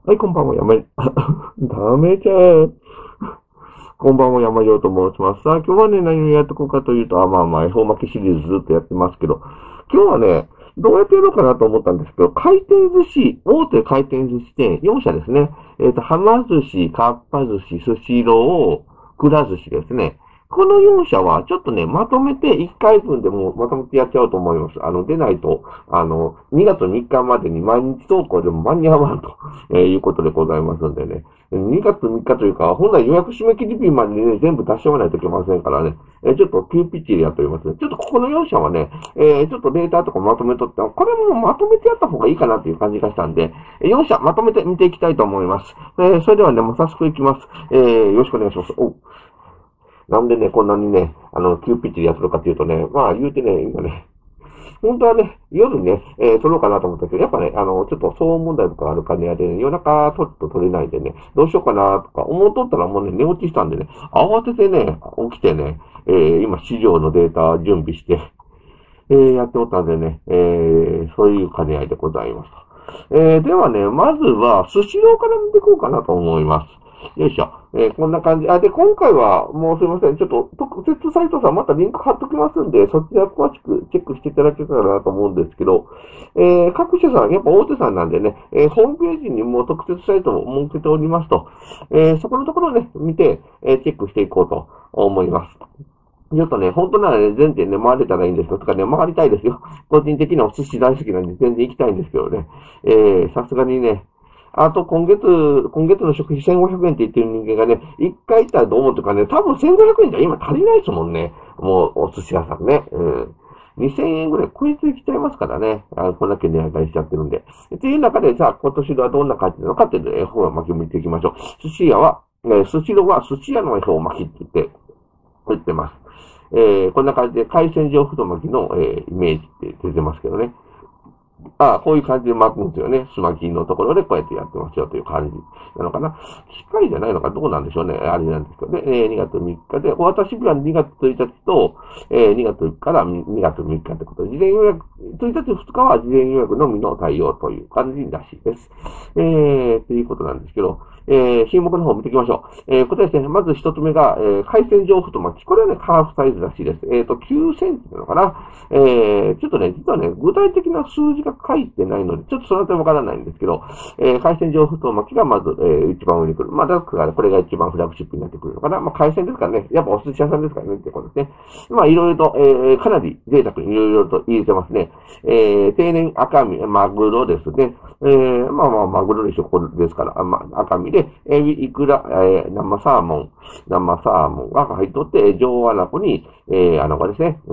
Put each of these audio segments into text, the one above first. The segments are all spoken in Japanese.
はい、こんばんは、ダメじゃん。こんばんは、山城と申します。さあ、今日はね、何をやっていこうかというと、恵方巻きシリーズずっとやってますけど、今日はね、どうやってやろうかなと思ったんですけど、回転寿司、大手回転寿司店、4社ですね。はま寿司、かっぱ寿司、スシロー、くら寿司ですね。この4社は、ちょっとね、まとめて1回分でもまとめてやっちゃおうと思います。でないと、2月3日までに毎日投稿でも間に合わんと、いうことでございますんでね。2月3日というか、本来予約締め切り日までにね、全部出しておかないといけませんからね。ちょっと急ピッチでやっておりますね。ちょっとここの4社はね、ちょっとデータとかまとめとって、これもまとめてやった方がいいかなっていう感じがしたんで、4社まとめて見ていきたいと思います。それではね、もう早速いきます。よろしくお願いします。なんでね、こんなにね、急ピッチでやってるかっていうとね、まあ言うてね、今ね、本当はね、夜ね、撮ろうかなと思ったけど、やっぱね、ちょっと騒音問題とかあるかね、で、ね、夜中ちょっと撮れないんでね、どうしようかなとか思うとったらもうね、寝落ちしたんでね、慌ててね、起きてね、今資料のデータ準備して、やっておったんでね、そういう兼ね合いでございます。ではね、まずは、スシローから見ていこうかなと思います。よいしょ。こんな感じ。で、今回は、もうすいません。ちょっと、特設サイトさんまたリンク貼っときますんで、そちら詳しくチェックしていただけたらなと思うんですけど、各社さん、やっぱ大手さんなんでね、ホームページにも特設サイトを設けておりますと、そこのところをね、見て、チェックしていこうと思います。ちょっとね、本当ならね、全然ね、回れたらいいんですよ。とかね、回りたいですよ。個人的にはお寿司大好きなんで全然行きたいんですけどね。さすがにね、あと今月の食費1500円って言ってる人間がね、一回行ったらどう思うとかね、多分1500円じゃ今足りないですもんね。もう、お寿司屋さんね。2000円ぐらい超えてきちゃいますからね。こんだけ値上がりしちゃってるんで。っていう中で、じゃあ今年はどんな感じなのかっていうのを方を巻き見ていきましょう。寿司屋は、寿司ロは寿司屋の方を巻きって言ってます。こんな感じで海鮮状太巻きの、イメージって出てますけどね。こういう感じで巻くんですよね。スマキのところでこうやってやってますよという感じなのかな。機械じゃないのかどうなんでしょうね。あれなんですけどね。2月3日で、お渡し日は2月1日と、2月1日から2月3日ってことで、事前予約、1日2日は事前予約のみの対応という感じらしいです。ということなんですけど、品目の方を見ていきましょう。これですね、まず一つ目が、海鮮上太巻き。これはね、ハーフサイズらしいです。9センチなのかな。ちょっとね、実はね、具体的な数字が書いてないので、ちょっとそのあたりわからないんですけど、海鮮上太巻きがまず、一番上に来る。まあ、だからこれが一番フラッグシップになってくるのかな。まあ、海鮮ですからね。やっぱお寿司屋さんですからね、ってことですね。まあ、いろいろと、かなり贅沢にいろいろと入れてますね。定年赤身、マグロですね。マグロでしょ、これですから、赤身で、エビ、イクラ、生サーモンが入っとって、上アナコに、これですね、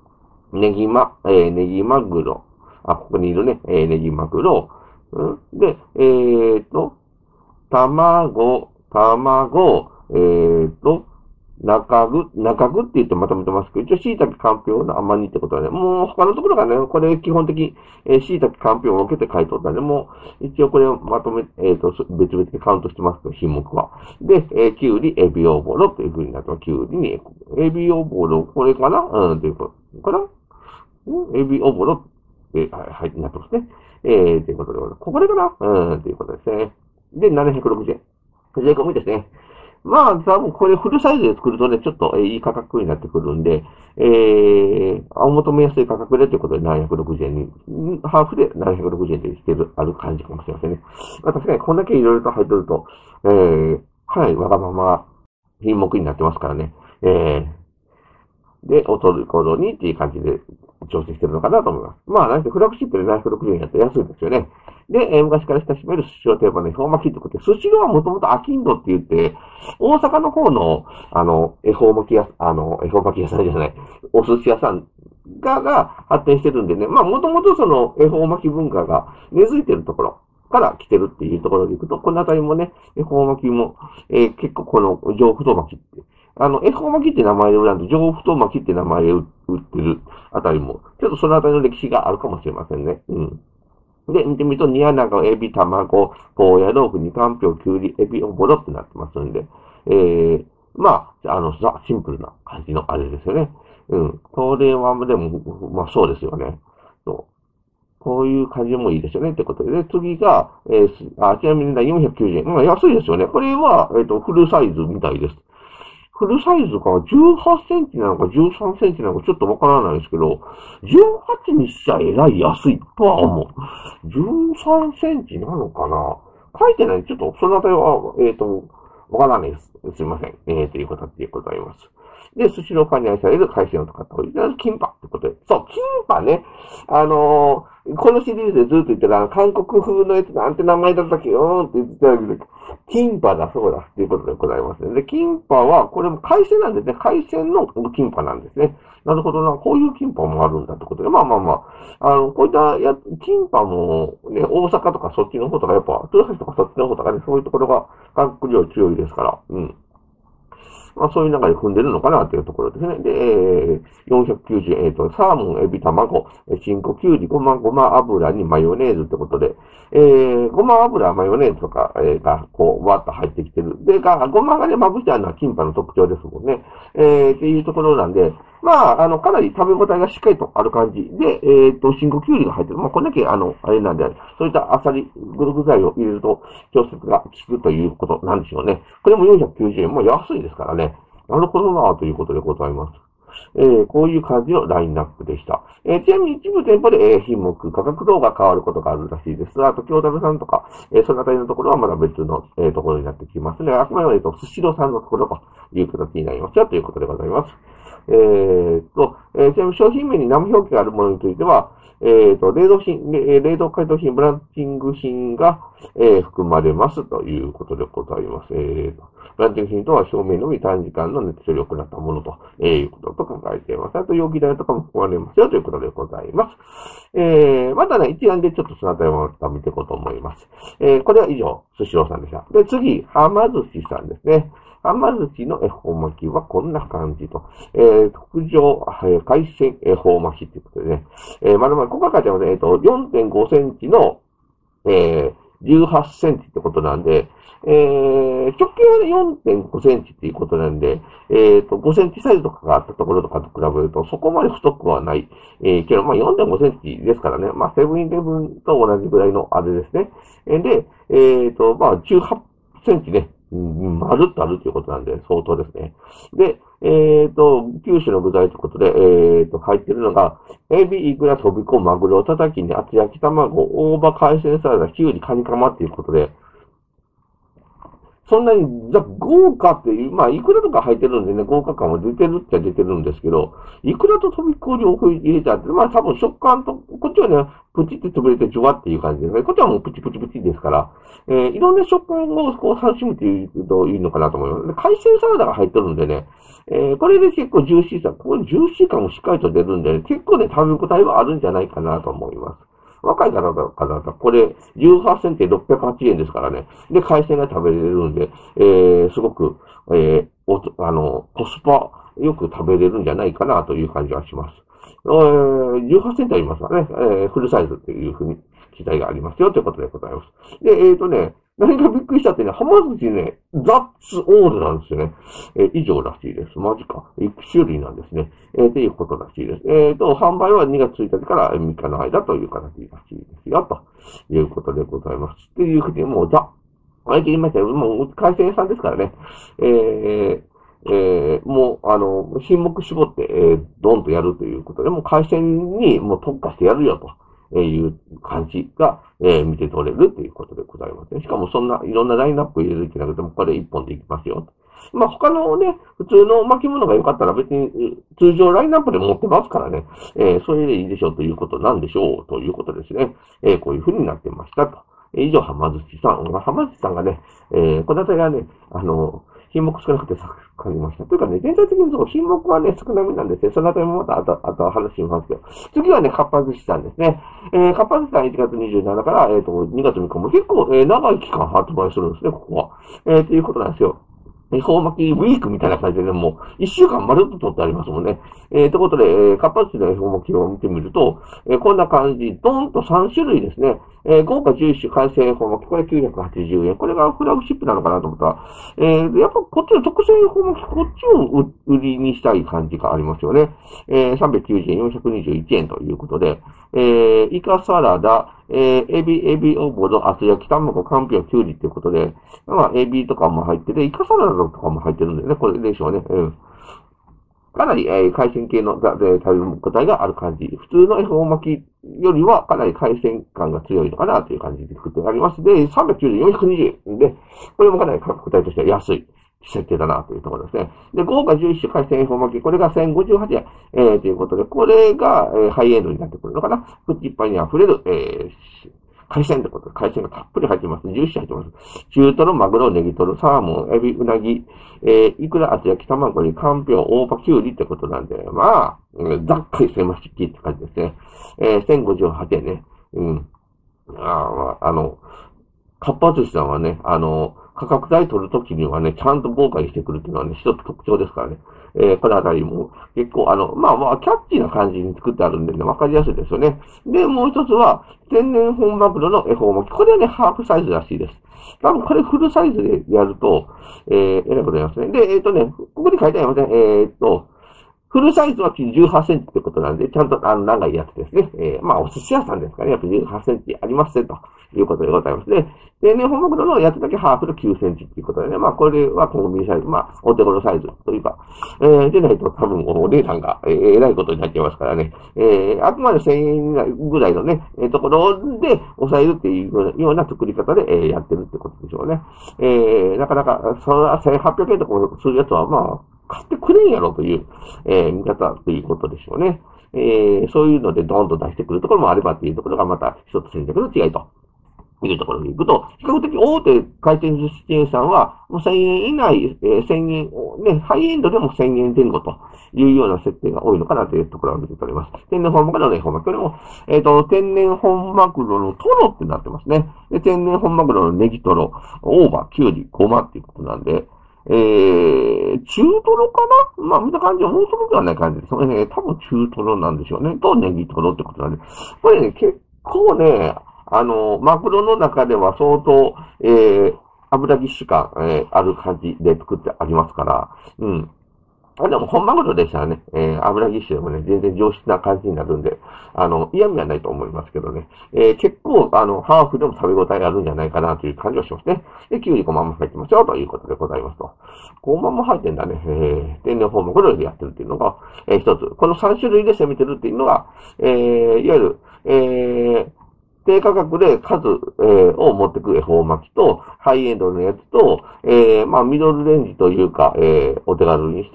ネギマグロ。ここにいるね、ネギマグロ。で、卵、中具って言ってまとめてますけど、一応椎茸かんぴょうの甘煮ってことはね、もう他のところがね、これ基本的、椎茸かんぴょうを分けて書いておったんで、もう一応これをまとめ、別々にカウントしてますけど、品目は。で、きゅうり、エビオボロという風になってます。きゅうりに、エビオボロ、これかなということかなエビオボロはい、なってますね。ということで、これかなということですね。で、760円。税込みですね。まあ、多分これフルサイズで作るとね、ちょっといい価格になってくるんで、お求めやすい価格でということで760円に、ハーフで760円でしてる、ある感じかもしれませんね。まあ確かにこんだけいろいろと入ってると、かなりわがまま品目になってますからね。で、劣る頃にっていう感じで調整してるのかなと思います。まあ、なんてフラッグシップで760円やったら安いですよね。で、昔から親しめる寿司を定番の恵方巻きってことで、寿司ロはもともとアキンドって言って、大阪の方の、恵方巻き屋、恵方巻き屋さんじゃない、お寿司屋さんが発展してるんでね、まあ、もともとその恵方巻き文化が根付いてるところから来てるっていうところでいくと、このあたりもね、恵方巻きも、結構この上太巻きって、恵方巻きって名前で売らんと、上太巻きって名前で売ってるあたりも、ちょっとそのあたりの歴史があるかもしれませんね。うん。で、見てみると、煮穴がエビ、卵、高野豆腐、煮かんぴょう、きゅうり、エビ、おぼろってなってますんで、シンプルな感じのあれですよね。うん。これは、でも、まあそうですよね。そう。 こういう感じもいいですよね。ってことで、次が、ちなみに490円。まあ、安いですよね。これは、フルサイズみたいです。フルサイズが18センチなのか13センチなのかちょっとわからないですけど、18にしちゃえらい安いとは思う。13センチなのかな、書いてない。ちょっとそのあたりは、わからないです。すいません。という形でございます。で、スシロー化に愛される海鮮を使ったおり、キンパってことで。そう、キンパね。このシリーズでずっと言ってた、韓国風のやつなんて名前だったっけよーって言ってたけど、キンパだ、そうだ、っていうことでございますね。で、キンパは、これも海鮮なんですね。海鮮のキンパなんですね。なるほどな、こういうキンパもあるんだってことで。まあまあまあ、こういったキンパもね、大阪とかそっちの方とか、やっぱ、豊橋とかそっちの方とかね、そういうところが韓国料理強いですから、うん。まあ、そういう中で組んでるのかなというところですね。で、490円、サーモン、エビ、卵、新子、きゅうり、ごま油にマヨネーズってことで、ごま油、マヨネーズとか、が、こう、わっと入ってきてる。で、ごまがね、まぶしてあるのはキンパの特徴ですもんね。っていうところなんで、まあ、かなり食べ応えがしっかりとある感じで、新子、きゅうりが入ってる。まあ、これだけ、あれなんで、そういったあさり、具材を入れると、調節が効くということなんでしょうね。これも490円、もう安いですからね。なるほどなということでございます。こういう感じのラインナップでした。ちなみに一部店舗で、品目、価格等が変わることがあるらしいです。あと、京田さんとか、そのあたりのところはまだ別の、ところになってきますね。あくまでも、スシローさんのところという形になりますよということでございます。ちなみに商品名に生表記があるものについては、冷凍解凍品、ブランチング品が、含まれますということでございます。ブランチング品とは表面のみ短時間の熱処理を行ったものということと考えています。あと、容器代とかも含まれますよということでございます。またね、一覧でちょっとそのあたりをまた見ていこうと思います。これは以上、スシローさんでした。で、次、はま寿司さんですね。はま寿司の恵方巻きはこんな感じと。特上、海鮮恵方巻きということでね。まだまだ、ここが書いてあるね、4.5 センチの、18センチってことなんで、直径はね、4.5 センチっていうことなんで、5センチサイズとかがあったところとかと比べると、そこまで太くはない。けど、まあ、4.5 センチですからね。まあ、セブンイレブンと同じぐらいのあれですね。で、まあ、18センチね。まるっとあるということなんで、相当ですね。で、9種の具材ということで、入ってるのが、エビ、イクラ、トビコ、マグロ、たたきに、厚焼き卵、大葉、海鮮サラダ、キュウリ、カニカマっていうことで、そんなに、豪華っていう、まあ、イクラとか入ってるんでね、豪華感は出てるっちゃ出てるんですけど、イクラとトビコを両方入れちゃって、まあ、多分食感と、こっちはね、プチって潰れてジュワっていう感じですね。こっちはもうプチプチプチですから、いろんな食感をこう楽しむというといいのかなと思います。で、海鮮サラダが入ってるんでね、これで結構ジューシーさ、これジューシー感もしっかりと出るんで、ね、結構ね、食べ応えはあるんじゃないかなと思います。若い方だから、これ、18センチで608円ですからね。で、海鮮が食べれるんで、すごく、コスパよく食べれるんじゃないかなという感じはします。18センチありますからね、フルサイズっていうふうに記載がありますよということでございます。で、何かびっくりしたってね、はま寿司ね、ザッツオールなんですよね。以上らしいです。マジか。1種類なんですね。っていうことらしいです。販売は2月1日から3日の間という形らしいですよ、ということでございます。っていうふうに、もうあれ言いましたよ。もう、海鮮屋さんですからね。もう、品目絞って、ドンとやるということで、もう海鮮にもう特化してやるよと。いう感じが、見て取れるということでございますね。しかもそんないろんなラインナップ入れる気なくても、これ一本でいきますよ。まあ他のね、普通の巻物が良かったら別に通常ラインナップで持ってますからね、それでいいでしょうということなんでしょうということですね。こういう風になってましたと。以上、はま寿司さん。はま寿司さんがね、この辺がね、品目少なくて感じました。というかね、全体的に品目はね、少なめなんですね。そのあたりもまたあと話しますけど。次はね、かっぱ寿司さんですね。かっぱ寿司さん1月27から、2月3日も結構、長い期間発売するんですね、ここは。ということなんですよ。恵方巻きウィークみたいな感じでね、もう、1週間まるっと取ってありますもんね。ということで、かっぱ寿司の恵方巻きを見てみると、こんな感じ、ドーンと3種類ですね。 豪華11種海鮮恵方巻き、これ980円。これがフラグシップなのかなと思ったら、やっぱこっちの特選恵方巻き、こっちを売りにしたい感じがありますよね。390円、421円ということで、イカサラダ、エビオボド、厚焼き卵、かんぴょう、きゅうりということで、まあ、エビとかも入ってて、イカサラダとかも入ってるんでね、これでしょうね。かなり、海鮮系の食べ応えがある感じ。普通の恵方巻きよりはかなり海鮮感が強いのかなという感じで作ってあります。で、390円、420円で、これもかなり価格帯としては安い設定だなというところですね。で、豪華11種海鮮恵方巻き、これが1058円、ということで、これが、ハイエンドになってくるのかな。口いっぱいに溢れる、海鮮ってことで、海鮮がたっぷり入ってます。11種入ってます。中トロ、マグロ、ネギトロ、サーモン、エビ、ウナギ、イクラ、厚焼き、卵に、かんぴょう、大葉、きゅうりってことなんで、まあ、ざっくりせましきって感じですね。1058円ね。かっぱ寿司さんはね、価格帯取るときにはね、ちゃんと豪華にしてくるっていうのはね、一つ特徴ですからね。このあたりも結構まあ、キャッチーな感じに作ってあるんでね、わかりやすいですよね。で、もう一つは、天然本マグロの恵方巻き。これはね、ハーフサイズらしいです。多分これフルサイズでやると、えらいことになりますね。で、ここに書いてありません。フルサイズは18センチってことなんで、ちゃんと長いやつですね。まあ、お寿司屋さんですからね、やっぱ18センチありますね、ということでございますね。で、ね、本マグロのやつだけハーフの9センチっていうことでね、まあ、これはコンビニサイズ、まあ、お手頃サイズというか、でないと多分お値段が、えらいことになっちゃいますからね。あくまで1000円ぐらいのね、ところで抑えるっていうような作り方で、やってるってことでしょうね。なかなか、それは1800円とかするやつは、まあ、買ってくれんやろという、見方ということでしょうね。そういうのでドーンと出してくるところもあればっていうところがまた一つ戦略の違いというところに行くと、比較的大手回転寿司チェーンさんはもう1000円以内、1000円をね、ハイエンドでも1000円前後というような設定が多いのかなというところを見ております。天然本マグロの恵方巻き。これも、天然本マグロのトロってなってますね。で、天然本マグロのネギトロ、大葉、キュウリ、ゴマっていうことなんで、中トロかな、まあ、見た感じはもうトロではない感じです。多分中トロなんでしょうね。と、ネギトロってことなんで。これね、結構ね、マグロの中では相当、油ぎっしゅ感、ある感じで作ってありますから、うん。でも、本マグロでしたらね、油ぎっしゅでもね、全然上質な感じになるんで、嫌味はないと思いますけどね。結構、ハーフでも食べ応えあるんじゃないかなという感じがしますね。で、きゅうりごまも入ってますよ、ということでございますと。ごまも入ってんだね。天然本マグロでやってるっていうのが、一つ。この3種類で攻めてるっていうのが、いわゆる、低価格で数、を持ってく恵方巻きと、ハイエンドのやつと、まあ、ミドルレンジというか、お手軽にして、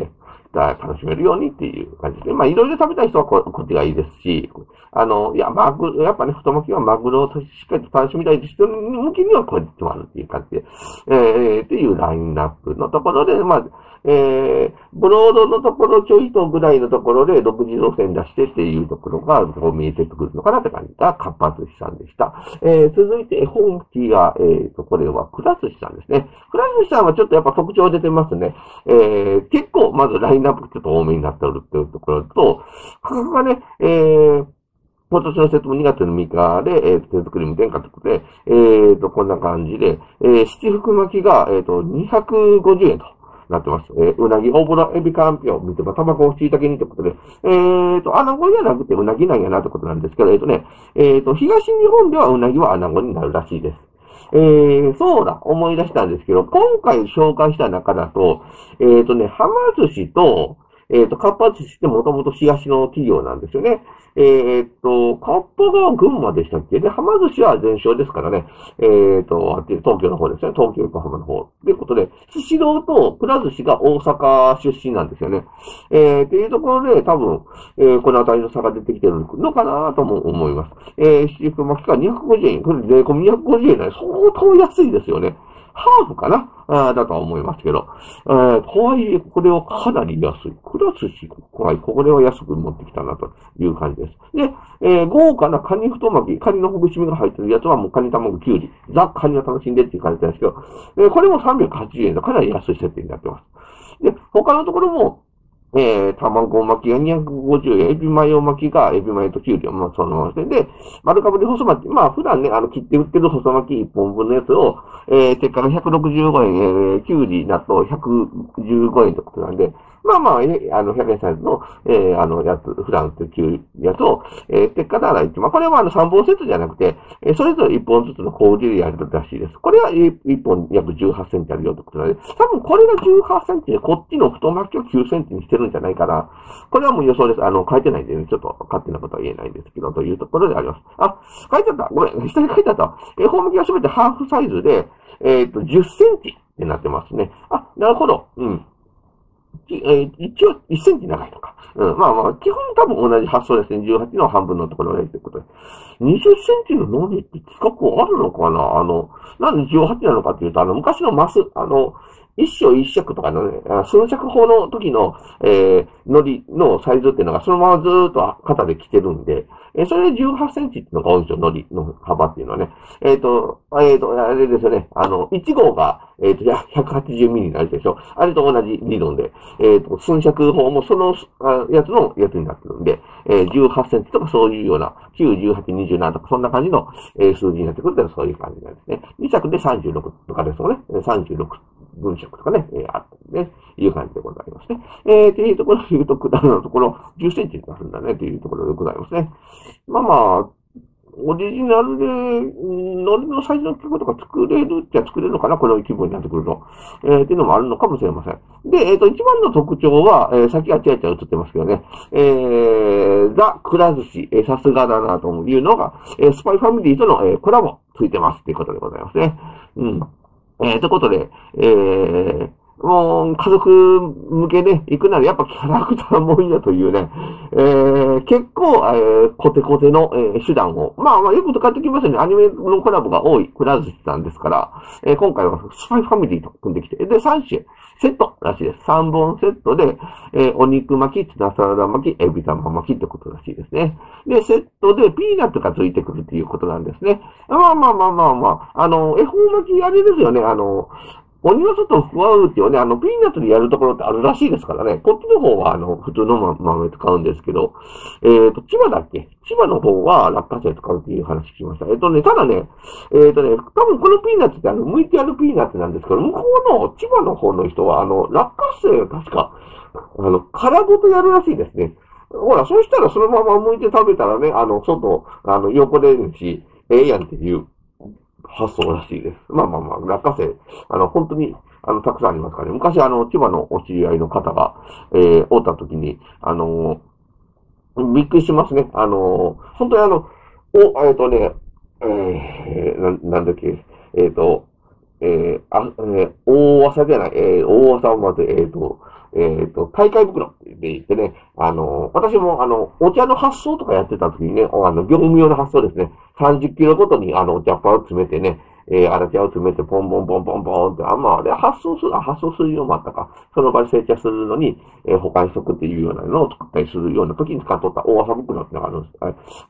楽しめるようにっていう感じで。まあ、いろいろ食べたい人はこっちがいいですし、いや、やっぱね、太巻きはマグロをしっかりと楽しみたい人向きにはこっちもあるっていう感じで、っていうラインナップのところで、まあ、ブロードのところちょいとぐらいのところで独自路線出してっていうところがこう見えてくるのかなって感じがかっぱ寿司さんでした。続いて本気が、これはくら寿司さんですね。くら寿司さんはちょっとやっぱ特徴出てますね。結構まずラインナップちょっと多めになっておるっていうところと、価格がね、今年の節も2月の3日で、手作り無添加ということで、こんな感じで、七福巻きが、250円となってます。うなぎ、大ぶろ、エビ、かんぴょう、みてば、卵、しいたけにということで、穴子じゃなくてうなぎなんやなということなんですけど、東日本ではうなぎは穴子になるらしいです。そうだ、思い出したんですけど、今回紹介した中だと、はま寿司と、かっぱ寿司ってもともと東の企業なんですよね。かっぱが群馬でしたっけで、はま寿司は全商ですからね。東京の方ですね。東京横浜の方。ということで、スシローとくら寿司が大阪出身なんですよね。っていうところで、多分、このあたりの差が出てきてるのかなとも思います。七福巻きが250円。これ税込み250円なんで相当安いですよね。ハーフかなだとは思いますけど。とはいえ、これはかなり安い。くら寿司、これは安く持ってきたなという感じです。で、豪華なカニ太巻き、カニのほぐし身が入ってるやつはもうカニ卵きゅうり。ザ・カニを楽しんでっていう感じなんですけど、これも380円とかなり安い設定になってます。で、他のところも、 卵巻きが250円、エビマヨ巻きがエビマヨとキュウリを、まあ、そのままして、で、丸かぶり細巻き、まあ、普段ね、切って売ってる細巻き1本分のやつを、鉄火が165円、キュウリだと115円ってことなんで、まあまあ、100円サイズの、やつ、普段売ってるキュウリやつを、鉄火なら1、まあ、これは3本セットじゃなくて、それぞれ1本ずつの工事でやるらしいです。これは1本約18センチあるよってことなんで、多分これが18センチで、こっちの太巻きを9センチにしてるんじゃないかな。これはもう予想です。書いてないんで、ね、ちょっと勝手なことは言えないんですけど、というところであります。あ、書いてあった。ごめん、下に書いてあった。方巻きはすべてハーフサイズで、10センチってなってますね。あ、なるほど。うん。一応1センチ長いのか。うん。まあまあ、基本多分同じ発想ですね。18の半分のところでということで。20センチのノリって企画あるのかな。なんで18なのかっていうと、昔のマス、一生一尺とかのね、寸尺法の時の、ノリのサイズっていうのがそのままずーっと肩で来てるんで、それで18センチっていうのが多いんですよ、ノリの幅っていうのはね。あれですよね、1号が、180ミリになるでしょ。あれと同じ理論で、寸尺法もその、やつのやつになってるんで、18センチとかそういうような、9、18、27とかそんな感じの、数字になってくるとそういう感じなんですね。2尺で36とかですよね。36分尺とかね、あったんで、ね、いう感じでございますね。っていうところで言うと、果物のところ、10センチになるんだね、というところでございますね。まあまあ、オリジナルで、ノリのサイズの規模とか作れるっちゃ作れるのかな、この規模になってくると。っていうのもあるのかもしれません。で、一番の特徴は、さっきはちゃちゃ映ってますけどね、ザ・くら寿司、さすがだなというのが、スパイファミリーとの、コラボついてますっていうことでございますね。うん。ということで、もう、家族向けね、行くならやっぱキャラクターもいいなというね、結構、コテコテの、手段を、まあまあよく使ってきますよね。アニメのコラボが多いくら寿司さんですから、今回はスパイファミリーと組んできて、で、3種、セットらしいです。3本セットで、お肉巻き、ツナサラダ巻き、エビ玉巻きってことらしいですね。で、セットでピーナッツがついてくるっていうことなんですね。まあまあまあまあまあ、恵方巻きあれですよね、鬼の外ふわうっていうね、ピーナッツでやるところってあるらしいですからね。こっちの方は、普通の豆使うんですけど、千葉だっけ千葉の方は落花生使うっていう話聞きました。ただね、多分このピーナッツって剥いてあるピーナッツなんですけど、向こうの千葉の方の人は、落花生を確か、殻ごとやるらしいですね。ほら、そうしたらそのまま剥いて食べたらね、外、横でいいし、ええやんっていう。発想らしいです。まあまあまあ、落花生、本当に、たくさんありますからね。昔、千葉のお知り合いの方が、おった時に、びっくりしますね。本当になんだっけ、大朝じゃない、大朝をまず、大会袋って言ってね、私もお茶の発送とかやってた時にね、業務用の発送ですね。30キロごとにお茶っ葉を詰めてね、荒茶を詰めてポンポンポンポンポンって、まあ、あれ発送するようもあったか。その場で成茶するのに、保管しとくっていうようなのを作ったりするような時に使っとった大朝袋ってのがあるんです。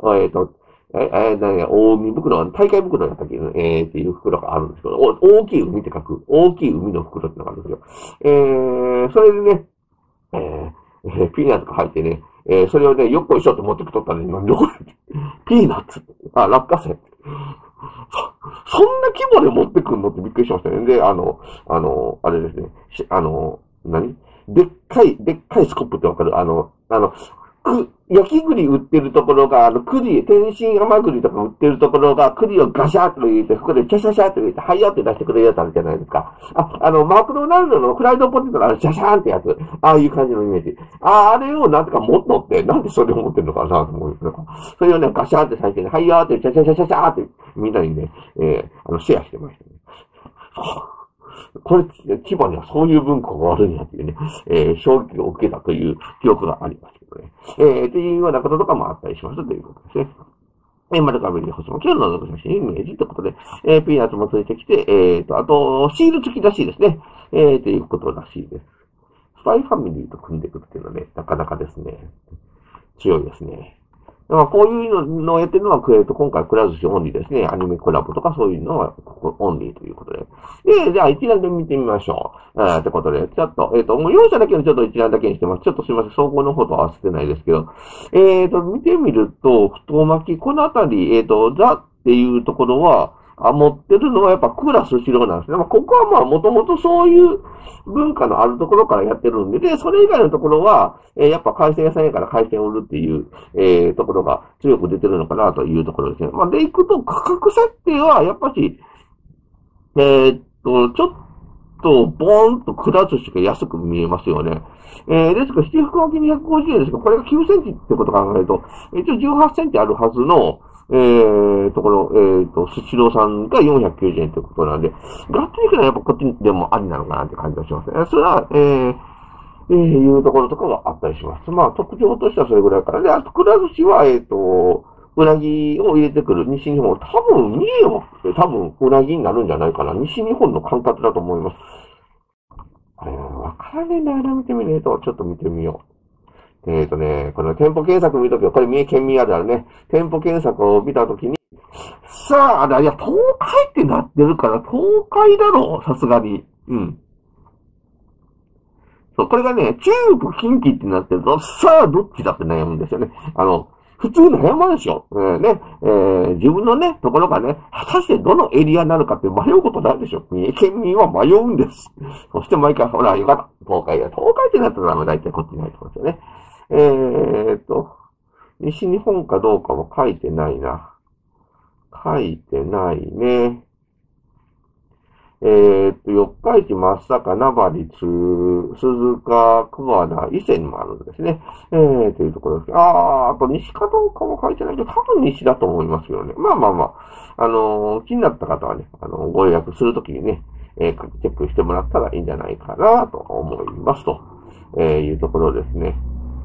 大海袋、大海袋だったっけ、っていう袋があるんですけど、大きい海って書く、大きい海の袋ってのがあるんですよ。それでね、ピーナッツが入ってね、それをね、よっこいしょって持ってきとったのに、なんでこれ、ピーナッツ落花生。そんな規模で持ってくんのってびっくりしましたね。で、あれですね、でっかいスコップってわかる？焼き栗売ってるところが、天津甘栗とか売ってるところが、栗をガシャッと入れて、こでチャシャシャッと入れて、はいよって出してくれるやつあるじゃないですか。マクドナルドのフライドポテトのシャシャーンってやつ。ああいう感じのイメージ。あれをなんとか持っとって、なんでそれを持ってるのかなと思うんですよ。それをね、ガシャーンって最初に、はいよって、チャシャシャシャシャーって、みんなにね、シェアしてましたね。これ、千葉にはそういう文化があるんやっていうね、衝撃を受けたという記憶がありますけどね。っていうようなこととかもあったりしますということですね。丸かぶり星も、今日の写真イメージということで、ピーナッツもついてきて、あと、シール付きらしいですね。ということらしいです。スパイファミリーと組んでいくっていうのはね、なかなかですね、強いですね。 まあ、こういうのをやってるのは、今回、くら寿司オンリーですね。アニメコラボとかそういうのは、ここオンリーということで。で、じゃあ一覧で見てみましょう。ってことで、ちょっと、もう容赦だけのちょっと一覧だけにしてます。ちょっとすみません。総合の方とは合わせてないですけど。見てみると、太巻き、このあたり、ザっていうところは、持ってるのはやっぱクラスシローなんですね。まあ、ここはまあ、もともとそういう文化のあるところからやってるんで、で、それ以外のところは、やっぱ海鮮屋さんやから海鮮を売るっていう、ところが強く出てるのかなというところですね。まあ、で、いくと価格設定は、やっぱし、ちょっと、ボーンとくら寿司が安く見えますよね。ですから、七福巻き250円ですけど、これが9センチってことを考えると、一応18センチあるはずの、ところ、スシローさんが490円ということなんで、がっつりくらいやっぱこっちでもありなのかなって感じがしますね。それは、いうところとかがあったりします。まあ、特徴としてはそれぐらいから。で、あと、くら寿司は、うなぎを入れてくる西日本、多分、三重も、多分、うなぎになるんじゃないかな。西日本の管轄だと思います。わからねえな、見てみねえと、ちょっと見てみよう。この店舗検索見るときは、これ三重県民あるあるね。店舗検索を見たときに、さあ、いや、東海ってなってるから、東海だろう、さすがに。うん。そう、これがね、中部近畿ってなってると、さあ、どっちだって悩むんですよね。普通悩まんですよ。自分のね、ところがね、果たしてどのエリアになるかって迷うことないでしょ。三重県民は迷うんです。そして毎回、ほら、よかった。東海ってなったら大体こっちに入ってますよね。西日本かどうかも書いてないな。書いてないね。四日市、松阪、名張、鈴鹿、桑名、伊勢にもあるんですね。というところです。あと西かどうかも書いてないけど、多分西だと思いますよね。まあまあまあ、気になった方はね、ご予約するときにね、チェックしてもらったらいいんじゃないかなと思いますと、いうところですね。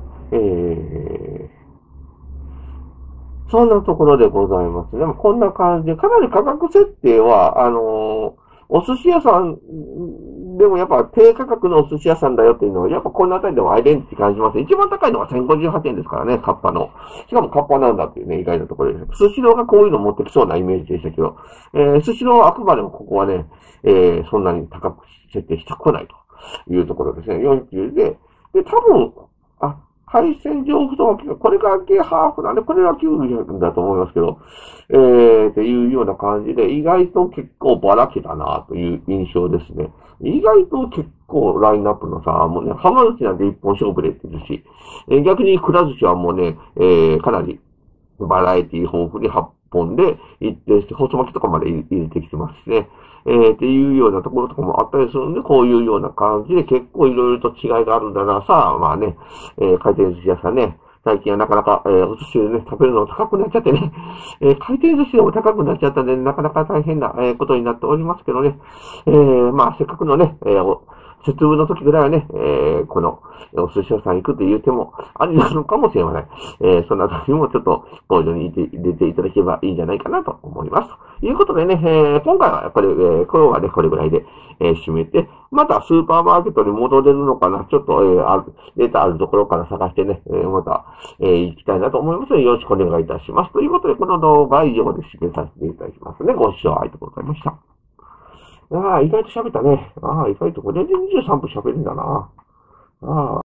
そんなところでございますね。こんな感じで、かなり価格設定は、お寿司屋さんでもやっぱ低価格のお寿司屋さんだよっていうのは、やっぱこのあたりでもアイデンティティ感じます。一番高いのは1058円ですからね、カッパの。しかもカッパなんだっていうね、意外なところです。スシローがこういうの持ってきそうなイメージでしたけど、スシローはあくまでもここはね、そんなに高く設定してこないというところですね。49で、多分、海鮮上太巻きが、これが計ハーフなんで、これは900だと思いますけど、っていうような感じで、意外と結構ばらけたなという印象ですね。意外と結構ラインナップのさ、もうね、浜寿司なんて一本勝負でってるし、逆にくら寿司はもうね、かなりバラエティ豊富に8本で一定して細巻きとかまで入れてきてますしね。っていうようなところとかもあったりするんで、こういうような感じで結構いろいろと違いがあるんだな。さあ、まあね、回転寿司屋さんね、最近はなかなか、お寿司でね、食べるの高くなっちゃってね、回転寿司でも高くなっちゃったんで、なかなか大変な、ことになっておりますけどね、まあせっかくのね、節分の時ぐらいはね、このお寿司屋さん行くという手もありなのかもしれません。そんな時もちょっと工場に入れていただければいいんじゃないかなと思います。ということでね、今回はやっぱり、今日はね、これぐらいで、締めて、またスーパーマーケットに戻れるのかな、ちょっと、データあるところから探してね、また、行きたいなと思いますので、よろしくお願いいたします。ということで、この動画は以上で締めさせていただきますね。ご視聴ありがとうございました。意外と喋ったね。意外とこれで23分喋るんだな。